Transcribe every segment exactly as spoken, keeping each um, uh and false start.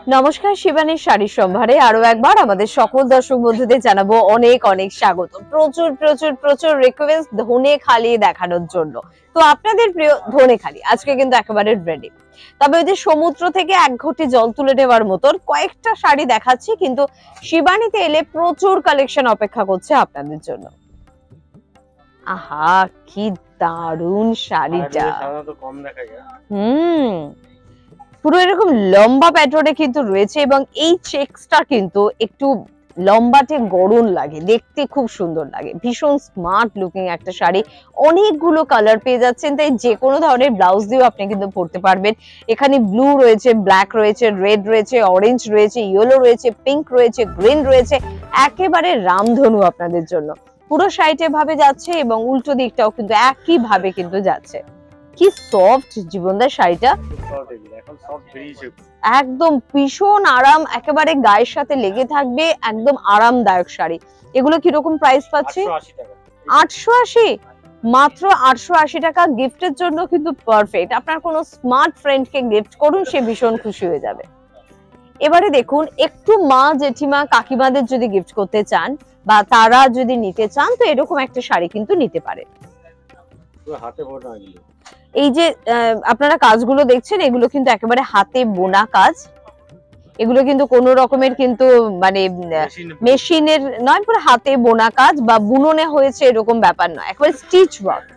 নমস্কার, শিবানীর শাড়ির সম্ভারে আরো একবার আমাদের সকল দর্শক বন্ধুদের জানাবো অনেক অনেক স্বাগত। প্রচুর প্রচুর প্রচুর রিকোয়েস্ট ধনেখালি দেখানোর জন্য। তো আপনাদের প্রিয় ধনেখালি আজকে কিন্তু একেবারে রেডি। তবে ওই যে সমুদ্র থেকে এক ঘটি জল তুলে নেওয়ার মতন কয়েকটা শাড়ি দেখাচ্ছি, কিন্তু শিবানীতে এলে প্রচুর কালেকশন অপেক্ষা করছে আপনাদের জন্য। আহা, কি দারুণ শাড়িটা! কম দেখা যায়। হুম, পুরো এরকম লম্বা প্যাটার্নে কিন্তু রয়েছে এবং এই চেকসটা কিন্তু একটু লম্বাটে গড়ন লাগে, দেখতে খুব সুন্দর লাগে। ভীষণ স্মার্ট লুকিং একটা শাড়ি, অনেকগুলো কালার পেয়ে যাচ্ছেন, তাই যে কোনো ধরনের ব্লাউজ দিয়েও আপনি কিন্তু পরতে পারবেন। এখানে ব্লু রয়েছে, ব্ল্যাক রয়েছে, রেড রয়েছে, অরেঞ্জ রয়েছে, ইয়েলো রয়েছে, পিঙ্ক রয়েছে, গ্রিন রয়েছে, একেবারে রামধনু আপনাদের জন্য। পুরো শাড়িটা ভাবে যাচ্ছে এবং উল্টো দিকটাও কিন্তু একই ভাবে কিন্তু যাচ্ছে। কি সফট জীবনদার শাড়িটা, একদম ভীষণ আরাম, একেবারে গায়ের সাথে লেগে থাকবে, একদম আরামদায়ক শাড়ি। এগুলো কিরকম প্রাইস পাচ্ছি? আটশো আশি, মাত্র আটশো আশি টাকা। গিফটের জন্য কিন্তু পারফেক্ট। আপনার কোনো স্মার্ট ফ্রেন্ডকে গিফট করুন, সে ভীষণ খুশি হয়ে যাবে। এবারে দেখুন, একটু মা জেঠিমা কাকিমাদের যদি গিফট করতে চান বা তারা যদি নিতে চান, তো এরকম একটা শাড়ি কিন্তু নিতে পারে। এই যে আপনারা কাজগুলো দেখছেন, এগুলো কিন্তু একেবারে হাতে বোনা কাজ। এগুলো কিন্তু কোনো রকমের কিন্তু মানে মেশিনের নয়, পুরো হাতে বোনা কাজ বা বুননে হয়েছে এরকম ব্যাপার নয়, একেবারে স্টিচ ওয়ার্ক।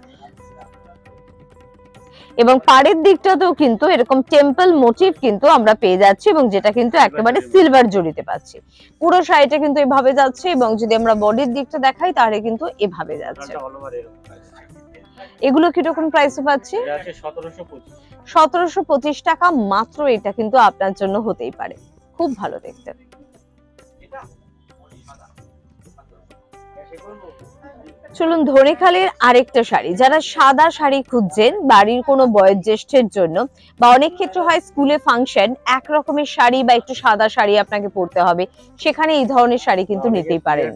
এবং পাড়ের দিকটাতেও কিন্তু এরকম টেম্পল মোটিভ কিন্তু আমরা পেয়ে যাচ্ছি, এবং যেটা কিন্তু একেবারে সিলভার জড়িতে পাচ্ছি। পুরো শাড়িটা কিন্তু এভাবে যাচ্ছে, এবং যদি আমরা বডির দিকটা দেখাই তাহলে কিন্তু এভাবে যাচ্ছে। এগুলো কিরকম প্রাইসে পাচ্ছি? সতেরোশো পঁচিশ টাকা মাত্র। এটা কিন্তু আপনার জন্য হতেই পারে, খুব ভালো দেখতে। চলুন ধনেখালির আরেকটা শাড়ি, যারা সাদা শাড়ি খুঁজছেন বাড়ির কোনো বয়োজ্যেষ্ঠের জন্য, বা অনেক ক্ষেত্রে হয় স্কুলে ফাংশন, এক রকমের শাড়ি বা একটু সাদা শাড়ি আপনাকে পরতে হবে, সেখানে এই ধরনের শাড়ি কিন্তু নিতেই পারেন।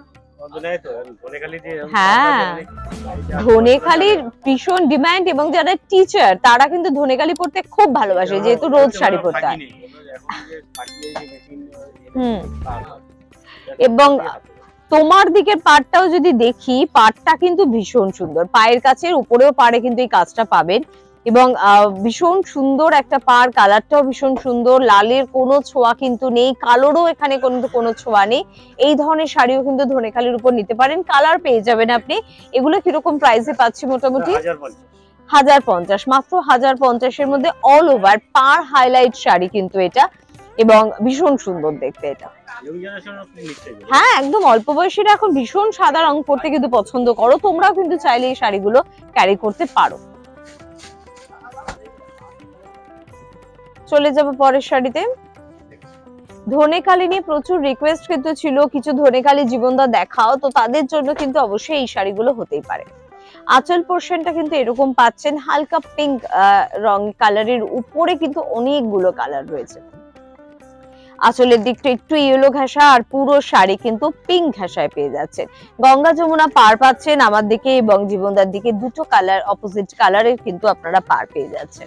হ্যাঁ, ধনেখালির ভীষণ ডিমান্ড, এবং যারা টিচার তারা কিন্তু ধনেখালি পরতে খুব ভালোবাসে, যেহেতু রোজ শাড়ি পরতে হয়। হুম, এবং তোমার দিকের পাড়টাও যদি দেখি, পাড়টা কিন্তু ভীষণ সুন্দর, পায়ের কাছের উপরেও পাড়ে কিন্তু এই কাজটা পাবেন, এবং ভীষণ সুন্দর একটা পাড়, কালারটাও ভীষণ সুন্দর, লালের কোনো ছোঁয়া কিন্তু নেই, কালোরও এখানে কিন্তু কোনো ছোঁয়া নেই। এই ধরনের শাড়িও কিন্তু ধনেখালির উপর নিতে পারেন, কালার পেয়ে যাবেন আপনি। এগুলো কিরকম প্রাইসে পাচ্ছি? মোটামুটি হাজার পঞ্চাশ, মাত্র হাজার পঞ্চাশের মধ্যে অল ওভার পাড় হাইলাইট শাড়ি কিন্তু এটা, এবং ভীষণ সুন্দর দেখতে এটা। হ্যাঁ, একদম অল্প বয়সীরা এখন ভীষণ সাদা রং পরতে কিন্তু পছন্দ করো, তোমরাও কিন্তু চাইলে এই শাড়িগুলো ক্যারি করতে পারো। চলে যাবো পরের শাড়িতে। ধনেখালি নিয়ে প্রচুর রিকোয়েস্ট কিন্তু ছিল, কিছু ধনেখালি জীবনদা দেখাও, তো তাদের জন্য কিন্তু অবশ্যই এই শাড়িগুলো হতেই পারে। আঁচল পোর্শনটা কিন্তু এরকম পাচ্ছেন, হালকা পিঙ্ক রং কালারের উপরে কিন্তু অনেকগুলো কালার রয়েছে। আঁচলের দিকটা একটু ইয়েলো ঘাসা, আর পুরো শাড়ি কিন্তু পিঙ্ক ঘাসায় পেয়ে যাচ্ছেন। গঙ্গা যমুনা পার পাচ্ছেন আমার দিকে এবং জীবনদার দিকে, দুটো কালার অপোজিট কালারের কিন্তু আপনারা পার পেয়ে যাচ্ছেন।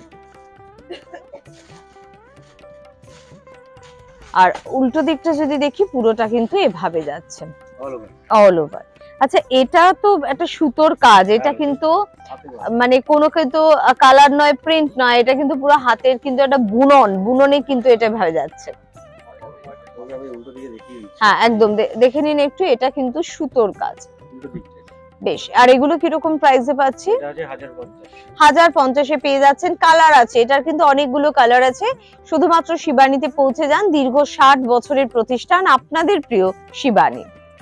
আর উল্টো দিকটা যদি দেখি, পুরোটা কিন্তু এভাবে যাচ্ছে অল ওভার। আচ্ছা, এটা তো একটা সুতোর কাজ, এটা কিন্তু মানে কোনো কিন্তু কালার নয়, প্রিন্ট নয়, এটা কিন্তু পুরো হাতের কিন্তু একটা বুনন, বুননে কিন্তু এটা ভাবে যাচ্ছে। হ্যাঁ, একদম দেখে নিন একটু, এটা কিন্তু সুতোর কাজ বেশ। আর এগুলো কিরকম প্রাইসে পাচ্ছি? হাজার পঞ্চাশে পেয়ে যাচ্ছেন। কালার আছে, এটার কিন্তু অনেকগুলো কালার আছে। শুধুমাত্র শিবানীতে পৌঁছে যান, দীর্ঘ ষাট বছরের প্রতিষ্ঠান আপনাদের প্রিয় শিবানী।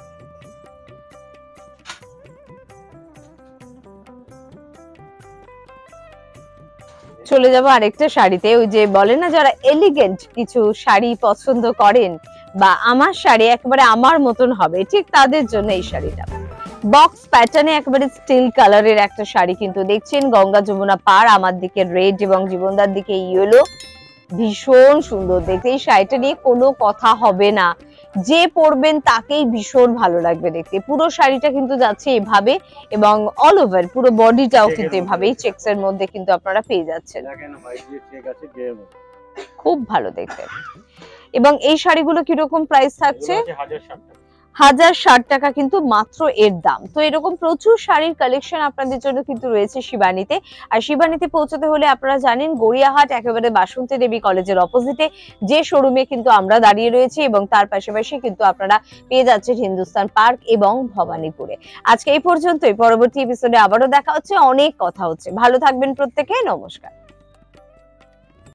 চলে যাবো আরেকটা শাড়িতে। ওই যে বলে না, যারা এলিগেন্ট কিছু শাড়ি পছন্দ করেন, বা আমার শাড়ি একেবারে আমার মতন হবে, ঠিক তাদের জন্য এই শাড়িটা। বক্স প্যাটার্নে একেবারে স্টিল কালারের একটা শাড়ি কিন্তু দেখছেন, গঙ্গা যমুনা পার, আমার দিকে রেড এবং জীবনদার দিকে ইয়েলো, ভীষণ সুন্দর দেখতে। এই শাড়িটা নিয়ে কোনো কথা হবে না, যে পরবেন তাকেই ভীষণ ভালো লাগবে দেখতে। পুরো শাড়িটা কিন্তু যাচ্ছে এভাবে, এবং অল ওভার পুরো বডিটাও কিন্তু এভাবেই চেকস এর মধ্যে কিন্তু আপনারা পেয়ে যাচ্ছেন, খুব ভালো দেখতে। এবং এই শাড়িগুলো কিরকম প্রাইস থাকছে? হাজার ষাট টাকা কিন্তু মাত্র এর দাম। তো এরকম প্রচুর শাড়ির কালেকশন আপনাদের জন্য কিন্তু রয়েছে শিবানীতে। আর শিবানীতে পৌঁছতে হলে আপনারা জানেন গড়িয়াহাট একেবারে বাসন্তী দেবী কলেজের অপোজিটে যে শোরুমে কিন্তু আমরা দাঁড়িয়ে রয়েছি, এবং তার পাশাপাশি কিন্তু আপনারা পেয়ে যাচ্ছেন হিন্দুস্তান পার্ক এবং ভবানীপুরে। আজকে এই পর্যন্তই, পরবর্তী এপিসোডে আবারও দেখা হচ্ছে, অনেক কথা হচ্ছে। ভালো থাকবেন প্রত্যেকে, নমস্কার।